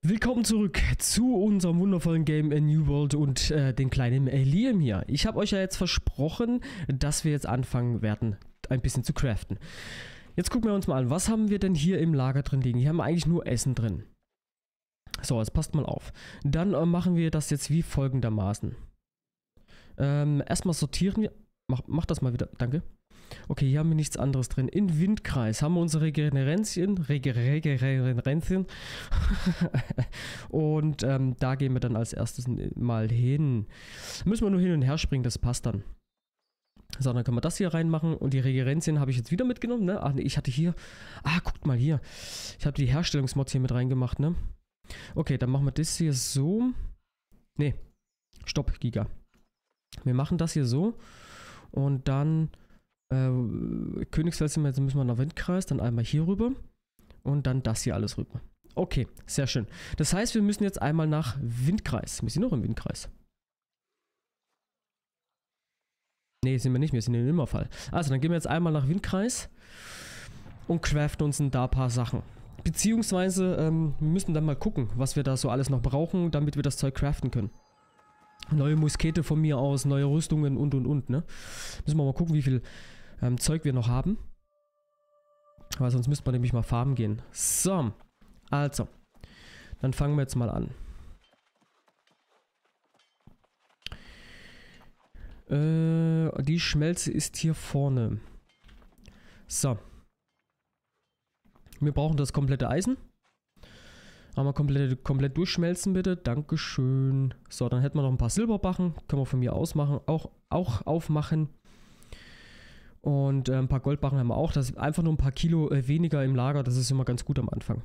Willkommen zurück zu unserem wundervollen Game A New World und den kleinen Liam hier. Ich habe euch ja jetzt versprochen, dass wir jetzt anfangen werden, ein bisschen zu craften. Jetzt gucken wir uns mal an, was haben wir denn hier im Lager drin liegen? Hier haben wir eigentlich nur Essen drin. So, jetzt passt mal auf. Dann machen wir das jetzt wie folgendermaßen. Erstmal sortieren wir... Mach das mal wieder, danke. Okay, hier haben wir nichts anderes drin. In Windkreis haben wir unsere Regenerenzien. Und da gehen wir dann als erstes mal hin. Müssen wir nur hin und her springen, das passt dann. So, dann können wir das hier reinmachen. Und die Regenerenzien habe ich jetzt wieder mitgenommen, ne? Ach, nee, ich hatte hier... Ah, guckt mal hier. Ich habe die Herstellungsmods hier mit reingemacht, ne? Okay, dann machen wir das hier so. Nee. Stopp, Giga. Wir machen das hier so. Und dann... Königsfels müssen wir nach Windkreis, dann einmal hier rüber und dann das hier alles rüber. Okay, sehr schön. Das heißt, wir müssen jetzt einmal nach Windkreis. Wir sind noch im Windkreis. Ne, sind wir nicht, wir sind im Immerfall. Also, dann gehen wir jetzt einmal nach Windkreis und craften uns da ein paar Sachen. Beziehungsweise, wir müssen dann mal gucken, was wir da so alles noch brauchen, damit wir das Zeug craften können. Neue Muskete von mir aus, neue Rüstungen und, ne? Müssen wir mal gucken, wie viel Zeug wir noch haben. Weil sonst müsste man nämlich mal farmen gehen. So, also. Dann fangen wir jetzt mal an. Die Schmelze ist hier vorne. So. Wir brauchen das komplette Eisen. Einmal komplett durchschmelzen bitte. Dankeschön. So, dann hätten wir noch ein paar Silberbarren. Können wir von mir aus machen. Auch aufmachen. Und ein paar Goldbarren haben wir auch. Das ist einfach nur ein paar Kilo weniger im Lager. Das ist immer ganz gut am Anfang.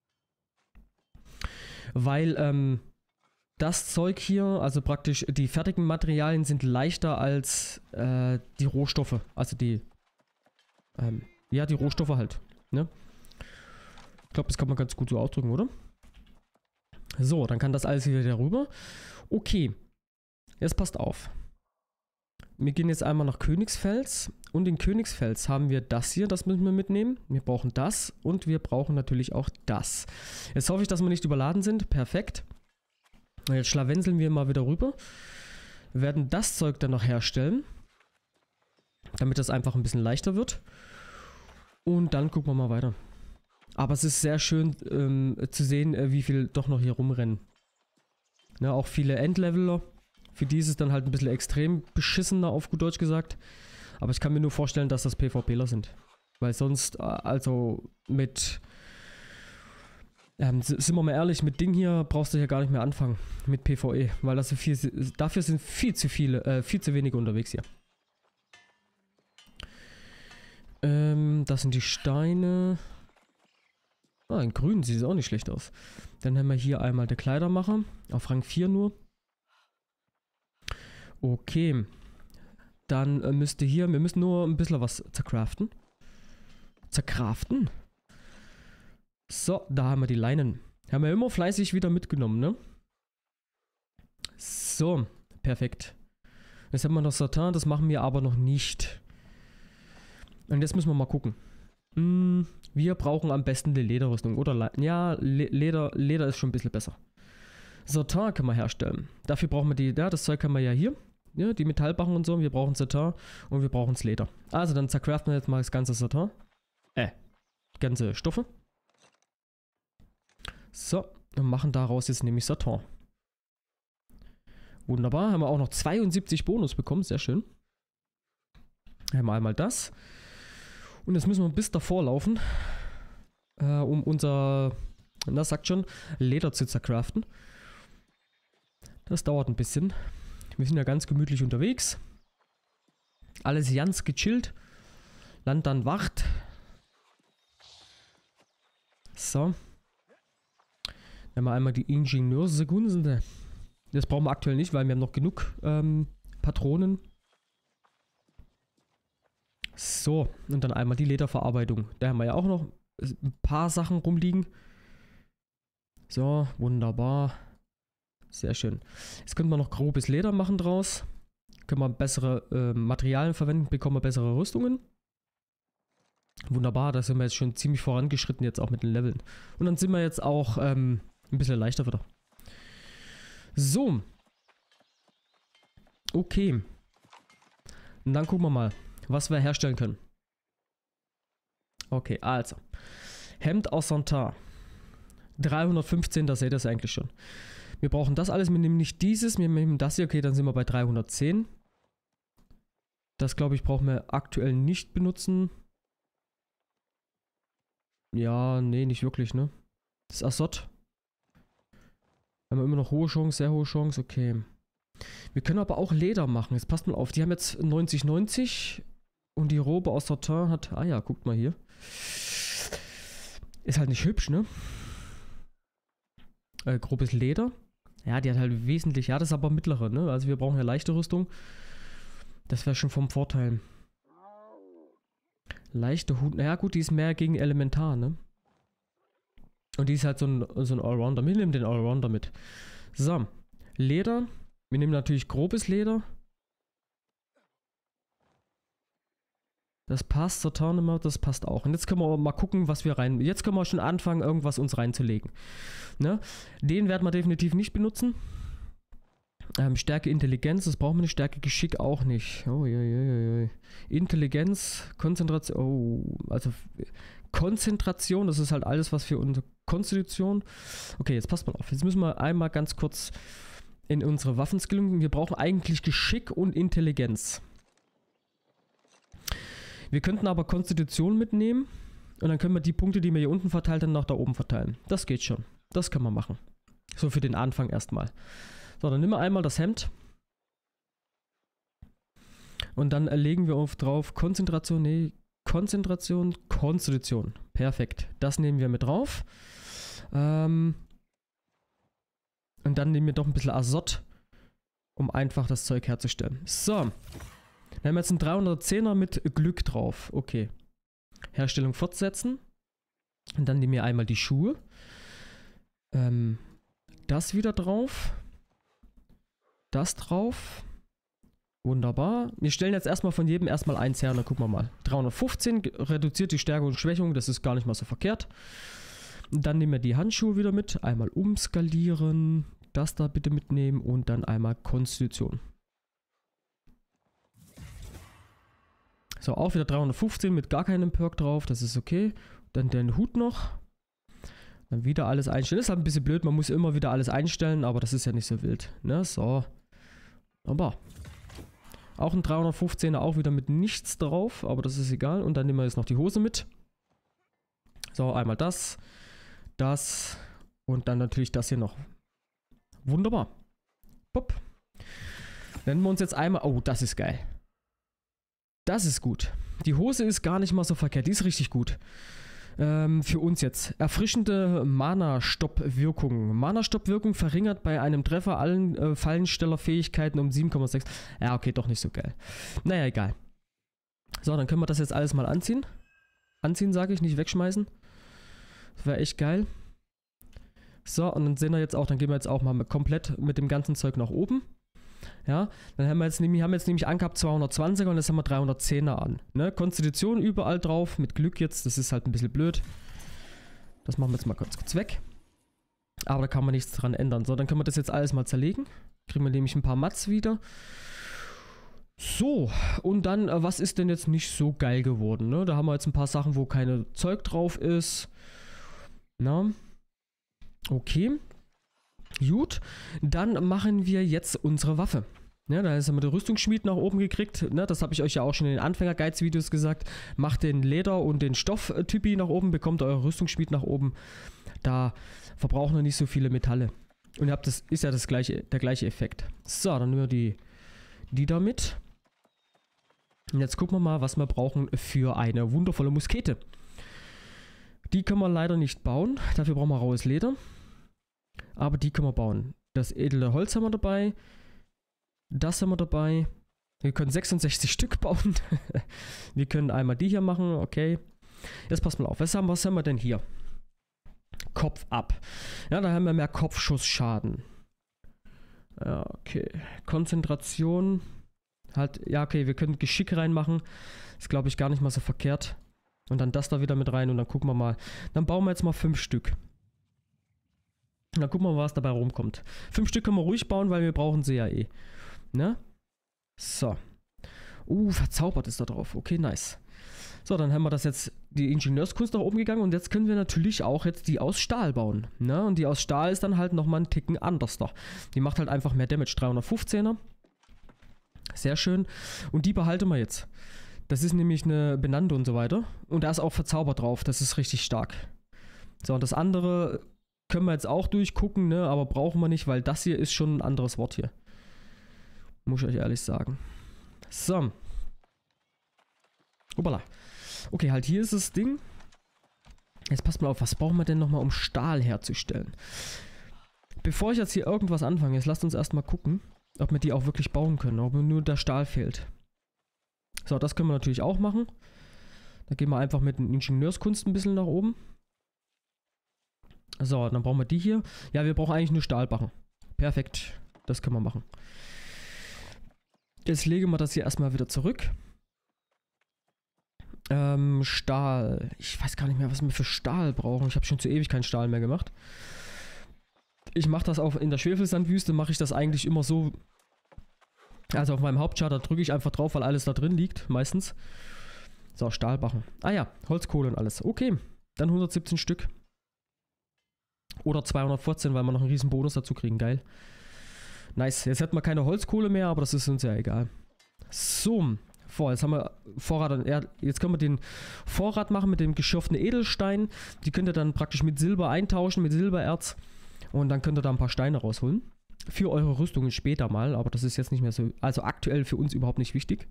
Weil das Zeug hier, also praktisch die fertigen Materialien sind leichter als die Rohstoffe. Also die, ja, die Rohstoffe halt. Ne? Ich glaube, das kann man ganz gut so ausdrücken, oder? So, dann kann das alles wieder darüber. Okay, jetzt passt auf. Wir gehen jetzt einmal nach Königsfels. Und in Königsfels haben wir das hier, das müssen wir mitnehmen. Wir brauchen das und wir brauchen natürlich auch das. Jetzt hoffe ich, dass wir nicht überladen sind. Perfekt. Jetzt schlawenzeln wir mal wieder rüber. Wir werden das Zeug dann noch herstellen. Damit das einfach ein bisschen leichter wird. Und dann gucken wir mal weiter. Aber es ist sehr schön zu sehen, wie viel doch noch hier rumrennen. Ja, auch viele Endleveler. Für die ist es dann halt ein bisschen extrem beschissener, auf gut Deutsch gesagt. Aber ich kann mir nur vorstellen, dass das PvPler sind. Weil sonst, also mit... sind wir mal ehrlich, mit Ding hier brauchst du hier gar nicht mehr anfangen. Mit PvE. Weil das dafür sind viel zu wenige unterwegs hier. Das sind die Steine... Ah, in grün sieht es auch nicht schlecht aus. Dann haben wir hier einmal der Kleidermacher. Auf Rang 4 nur. Okay. Dann müsste hier... Wir müssen nur ein bisschen was zercraften. Zerkraften? So, da haben wir die Leinen. Haben wir immer fleißig wieder mitgenommen, ne? So, perfekt. Jetzt haben wir noch Satin, das machen wir aber noch nicht. Und jetzt müssen wir mal gucken. Wir brauchen am besten eine Lederrüstung. Oder ja, Leder ist schon ein bisschen besser. Satin können wir herstellen. Dafür brauchen wir die, ja, das Zeug haben wir ja hier. Ja, die Metallbarren und so. Wir brauchen Satin und wir brauchen das Leder. Also dann zercraften wir jetzt mal das ganze Satin. Ganze Stoffe. So, und machen daraus jetzt nämlich Satin. Wunderbar, haben wir auch noch 72 Bonus bekommen, sehr schön. Haben wir einmal das. Und jetzt müssen wir bis davor laufen, um unser, na sagt schon, Leder zu zercraften. Das dauert ein bisschen. Wir sind ja ganz gemütlich unterwegs. Alles ganz gechillt. Land dann wacht. So. Dann haben wir einmal die Ingenieurssekunde. Das brauchen wir aktuell nicht, weil wir haben noch genug Patronen. So, und dann einmal die Lederverarbeitung. Da haben wir ja auch noch ein paar Sachen rumliegen. So, wunderbar. Sehr schön. Jetzt können wir noch grobes Leder machen draus. Können wir bessere Materialien verwenden, bekommen wir bessere Rüstungen. Wunderbar, da sind wir jetzt schon ziemlich vorangeschritten, jetzt auch mit den Leveln. Und dann sind wir jetzt auch Ein bisschen leichter wieder. So. Okay. Und dann gucken wir mal, was wir herstellen können. Okay, also. Hemd aus Santar. 315, da seht ihr es eigentlich schon. Wir brauchen das alles, wir nehmen nicht dieses, wir nehmen das hier, okay, dann sind wir bei 310. Das, glaube ich, brauchen wir aktuell nicht benutzen. Ja, nee, nicht wirklich, ne? Das Assot. Haben wir immer noch hohe Chance, sehr hohe Chance, okay. Wir können aber auch Leder machen, jetzt passt mal auf, die haben jetzt 90,90 und die Robe aus Satin hat, ah ja, guckt mal hier. Ist halt nicht hübsch, ne? Grobes Leder. Ja, die hat halt wesentlich, ja, das ist aber mittlere, ne? Also wir brauchen ja leichte Rüstung. Das wäre schon vom Vorteil. Leichte Hut, naja gut, die ist mehr gegen Elementar, ne? Und die ist halt so ein Allrounder. Wir nehmen den Allrounder mit. So, Leder. Wir nehmen natürlich grobes Leder. Das passt, Satin immer, das passt auch. Und jetzt können wir mal gucken, was wir rein... Jetzt können wir schon anfangen, irgendwas uns reinzulegen. Ne? Den werden wir definitiv nicht benutzen. Stärke Intelligenz, das brauchen wir nicht. Stärke Geschick auch nicht. Oh, je. Intelligenz, Konzentration... Oh, also... Konzentration, das ist halt alles, was für unsere Konstitution... Okay, jetzt passt mal auf. Jetzt müssen wir einmal ganz kurz in unsere Waffenskillung. Wir brauchen eigentlich Geschick und Intelligenz. Wir könnten aber Konstitution mitnehmen und dann können wir die Punkte, die wir hier unten verteilt haben, nach da oben verteilen. Das geht schon. Das können wir machen. So für den Anfang erstmal. So, dann nehmen wir einmal das Hemd. Und dann legen wir auf drauf Konzentration, nee, Konstitution. Perfekt. Das nehmen wir mit drauf. Und dann nehmen wir doch ein bisschen Assot, um einfach das Zeug herzustellen. So. Dann haben wir jetzt einen 310er mit Glück drauf. Okay. Herstellung fortsetzen. Und dann nehmen wir einmal die Schuhe. Das wieder drauf. Das drauf. Wunderbar. Wir stellen jetzt erstmal von jedem erstmal eins her und dann gucken wir mal. 315 reduziert die Stärke und Schwächung. Das ist gar nicht mal so verkehrt. Und dann nehmen wir die Handschuhe wieder mit. Einmal umskalieren. Das da bitte mitnehmen und dann einmal Konstitution. So, auch wieder 315 mit gar keinem Perk drauf, das ist okay. Dann den Hut noch. Dann wieder alles einstellen. Das ist halt ein bisschen blöd, man muss immer wieder alles einstellen, aber das ist ja nicht so wild. Ne, so. Aber. Auch ein 315er, auch wieder mit nichts drauf, aber das ist egal. Und dann nehmen wir jetzt noch die Hose mit. So, einmal das. Das. Und dann natürlich das hier noch. Wunderbar. Pop. Nennen wir uns jetzt einmal... Oh, das ist geil. Das ist gut. Die Hose ist gar nicht mal so verkehrt. Die ist richtig gut. Für uns jetzt. Erfrischende Mana-Stopp-Wirkung. Mana-Stopp-Wirkung verringert bei einem Treffer allen Fallenstellerfähigkeiten um 7,6. Ja, okay, doch nicht so geil. Naja, egal. So, dann können wir das jetzt alles mal anziehen. Anziehen, sage ich, nicht wegschmeißen. Das wäre echt geil. So, und dann sehen wir jetzt auch, dann gehen wir jetzt auch mal komplett mit dem ganzen Zeug nach oben. Ja, dann haben wir jetzt nämlich angehabt 220er und jetzt haben wir 310er an. Ne? Konstitution überall drauf, mit Glück jetzt, das ist halt ein bisschen blöd. Das machen wir jetzt mal kurz weg. Aber da kann man nichts dran ändern. So, dann können wir das jetzt alles mal zerlegen. Kriegen wir nämlich ein paar Mats wieder. So, und dann, was ist denn jetzt nicht so geil geworden? Ne? Da haben wir jetzt ein paar Sachen, wo keine Zeug drauf ist. Na, okay. Gut, dann machen wir jetzt unsere Waffe. Ja, da haben wir den Rüstungsschmied nach oben gekriegt. Ne, das habe ich euch ja auch schon in den Anfänger-Guides-Videos gesagt. Macht den Leder- und den Stoff-Typi nach oben, bekommt euer Rüstungsschmied nach oben. Da verbrauchen wir nicht so viele Metalle. Und ihr habt das ist ja der gleiche Effekt. So, dann nehmen wir die da mit. Und jetzt gucken wir mal, was wir brauchen für eine wundervolle Muskete. Die können wir leider nicht bauen. Dafür brauchen wir raues Leder. Aber die können wir bauen. Das edle Holz haben wir dabei. Das haben wir dabei. Wir können 66 Stück bauen. Wir können einmal die hier machen. Okay. Jetzt passt mal auf. Was haben wir denn hier? Kopf ab. Ja, da haben wir mehr Kopfschussschaden. Ja, okay. Konzentration. Halt, ja, okay. Wir können Geschick reinmachen. Ist, glaube ich, gar nicht mal so verkehrt. Und dann das da wieder mit rein. Und dann gucken wir mal. Dann bauen wir jetzt mal 5 Stück. Und dann gucken wir mal, was dabei rumkommt. 5 Stück können wir ruhig bauen, weil wir brauchen sie ja eh. Ne? So. Verzaubert ist da drauf. Okay, nice. So, dann haben wir das jetzt, die Ingenieurskunst nach oben gegangen und jetzt können wir natürlich auch jetzt die aus Stahl bauen. Ne? Und die aus Stahl ist dann halt nochmal einen Ticken anders da. Die macht halt einfach mehr Damage, 315er. Sehr schön. Und die behalten wir jetzt. Das ist nämlich eine benannte und so weiter. Und da ist auch verzaubert drauf, das ist richtig stark. So, und das andere können wir jetzt auch durchgucken, ne? Aber brauchen wir nicht, weil das hier ist schon ein anderes Wort hier. Muss ich euch ehrlich sagen. So. Hoppala. Okay, halt hier ist das Ding. Jetzt passt mal auf, was brauchen wir denn nochmal, um Stahl herzustellen? Bevor ich jetzt hier irgendwas anfange, jetzt lasst uns erstmal gucken, ob wir die auch wirklich bauen können, ob nur der Stahl fehlt. So, das können wir natürlich auch machen. Da gehen wir einfach mit den Ingenieurskunst ein bisschen nach oben. So, dann brauchen wir die hier. Ja, wir brauchen eigentlich nur Stahlbarren. Perfekt, das können wir machen. Jetzt legen wir das hier erstmal wieder zurück. Stahl. Ich weiß gar nicht mehr, was wir für Stahl brauchen. Ich habe schon zu ewig keinen Stahl mehr gemacht. Ich mache das auch in der Schwefelsandwüste, mache ich das eigentlich immer so. Also auf meinem Hauptcharter drücke ich einfach drauf, weil alles da drin liegt, meistens. So, Stahlbarren. Ah ja, Holzkohle und alles. Okay, dann 117 Stück. Oder 214, weil wir noch einen riesen Bonus dazu kriegen. Geil. Nice. Jetzt hätten wir keine Holzkohle mehr, aber das ist uns ja egal. So. Jetzt haben wir Vorrat. Jetzt können wir den Vorrat machen mit dem geschürften Edelstein. Die könnt ihr dann praktisch mit Silber eintauschen, mit Silbererz. Und dann könnt ihr da ein paar Steine rausholen. Für eure Rüstungen später mal, aber das ist jetzt nicht mehr so, also aktuell für uns überhaupt nicht wichtig.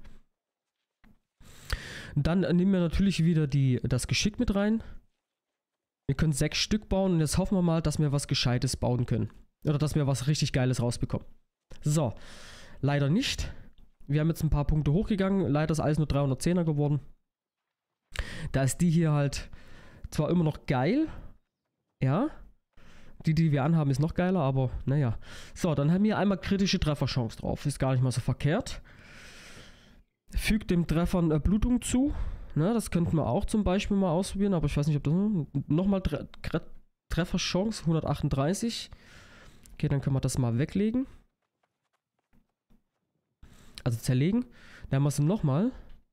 Dann nehmen wir natürlich wieder das Geschick mit rein. Wir können 6 Stück bauen und jetzt hoffen wir mal, dass wir was Gescheites bauen können. Oder dass wir was richtig Geiles rausbekommen. So, leider nicht. Wir haben jetzt ein paar Punkte hochgegangen, leider ist alles nur 310er geworden. Da ist die hier halt zwar immer noch geil, ja. Die wir anhaben, ist noch geiler, aber naja. So, dann haben wir einmal kritische Trefferchance drauf. Ist gar nicht mal so verkehrt. Fügt dem Treffern Blutung zu. Ne, das könnten wir auch zum Beispiel mal ausprobieren, aber ich weiß nicht, ob das... Nochmal Trefferchance, 138. Okay, dann können wir das mal weglegen. Also zerlegen. Dann haben wir es nochmal.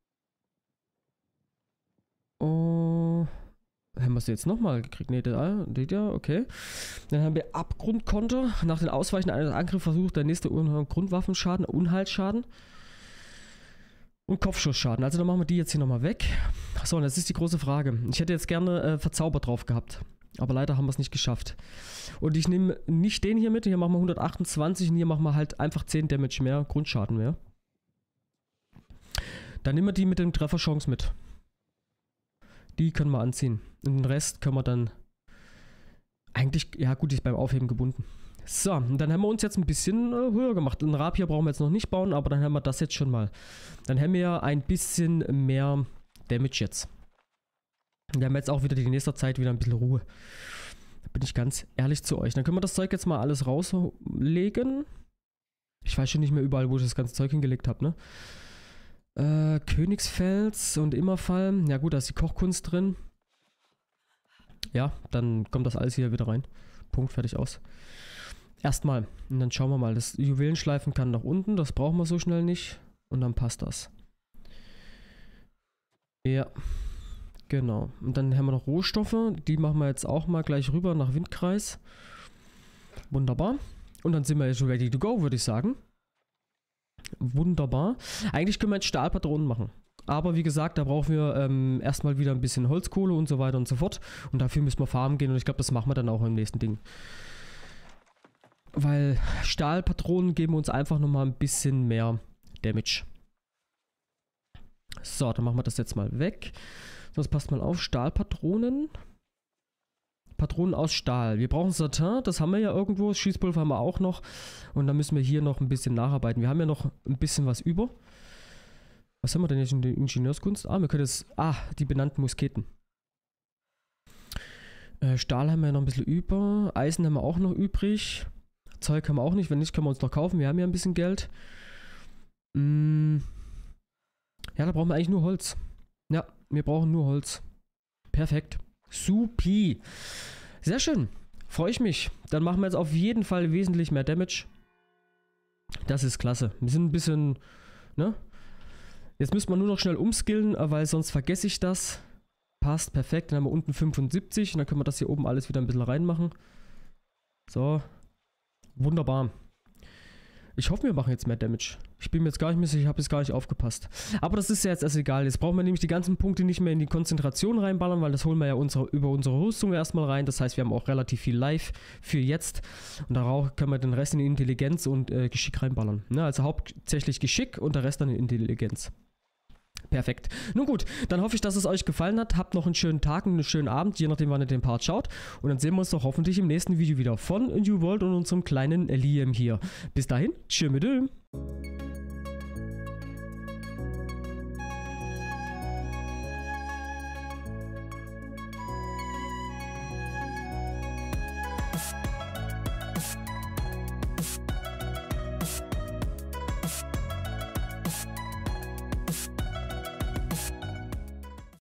Oh... Haben wir es jetzt nochmal gekriegt? Ne, der, okay. Dann haben wir Abgrundkonter. Nach dem Ausweichen eines Angriffs versucht der nächste Grundwaffenschaden, Unheilsschaden und Kopfschussschaden. Also dann machen wir die jetzt hier nochmal weg. So, und das ist die große Frage. Ich hätte jetzt gerne Verzaubert drauf gehabt. Aber leider haben wir es nicht geschafft. Und ich nehme nicht den hier mit. Hier machen wir 128 und hier machen wir halt einfach 10 Damage mehr, Grundschaden mehr. Dann nehmen wir die mit dem Trefferchance mit. Die können wir anziehen. Und den Rest können wir dann eigentlich, ja gut, die ist beim Aufheben gebunden. So, und dann haben wir uns jetzt ein bisschen höher gemacht. Den Rapier brauchen wir jetzt noch nicht bauen, aber dann haben wir das jetzt schon mal. Dann haben wir ein bisschen mehr Damage jetzt. Und wir haben jetzt auch wieder die nächste Zeit wieder ein bisschen Ruhe. Da bin ich ganz ehrlich zu euch. Dann können wir das Zeug jetzt mal alles rauslegen. Ich weiß schon nicht mehr überall, wo ich das ganze Zeug hingelegt habe, ne? Königsfels und Immerfall. Ja gut, da ist die Kochkunst drin. Ja, dann kommt das alles hier wieder rein. Punkt, fertig, aus. Erstmal. Und dann schauen wir mal. Das Juwelenschleifen kann nach unten. Das brauchen wir so schnell nicht. Und dann passt das. Ja. Genau. Und dann haben wir noch Rohstoffe. Die machen wir jetzt auch mal gleich rüber nach Windkreis. Wunderbar. Und dann sind wir jetzt schon ready to go, würde ich sagen. Wunderbar. Eigentlich können wir jetzt Stahlpatronen machen. Aber wie gesagt, da brauchen wir erstmal wieder ein bisschen Holzkohle und so weiter und so fort. Und dafür müssen wir farmen gehen und ich glaube, das machen wir dann auch im nächsten Ding. Weil Stahlpatronen geben uns einfach nochmal ein bisschen mehr Damage. So, dann machen wir das jetzt mal weg. Sonst passt mal auf, Stahlpatronen. Patronen aus Stahl. Wir brauchen Satin, das haben wir ja irgendwo. Schießpulver haben wir auch noch. Und dann müssen wir hier noch ein bisschen nacharbeiten. Wir haben ja noch ein bisschen was über. Was haben wir denn jetzt in der Ingenieurskunst? Wir können jetzt... die benannten Musketen. Stahl haben wir noch ein bisschen über. Eisen haben wir auch noch übrig. Zeug haben wir auch nicht. Wenn nicht, können wir uns noch kaufen. Wir haben ja ein bisschen Geld. Ja, da brauchen wir eigentlich nur Holz. Ja, wir brauchen nur Holz. Perfekt. Supi. Sehr schön. freue ich mich. Dann machen wir jetzt auf jeden Fall wesentlich mehr Damage. Das ist klasse. Wir sind ein bisschen, ne? Jetzt müsste man nur noch schnell umskillen, weil sonst vergesse ich das. Passt, perfekt. Dann haben wir unten 75 und dann können wir das hier oben alles wieder ein bisschen reinmachen. So. Wunderbar. Ich hoffe, wir machen jetzt mehr Damage. Ich bin mir jetzt gar nicht mehr sicher, ich habe jetzt gar nicht aufgepasst. Aber das ist ja jetzt erst egal. Jetzt brauchen wir nämlich die ganzen Punkte nicht mehr in die Konzentration reinballern, weil das holen wir ja über unsere Rüstung erstmal rein. Das heißt, wir haben auch relativ viel Life für jetzt. Und darauf können wir den Rest in Intelligenz und Geschick reinballern. Ne? Also hauptsächlich Geschick und der Rest dann in Intelligenz. Perfekt. Nun gut, dann hoffe ich, dass es euch gefallen hat. Habt noch einen schönen Tag und einen schönen Abend, je nachdem, wann ihr den Part schaut. Und dann sehen wir uns doch hoffentlich im nächsten Video wieder von New World und unserem kleinen Liam hier. Bis dahin, tschüss mit dem.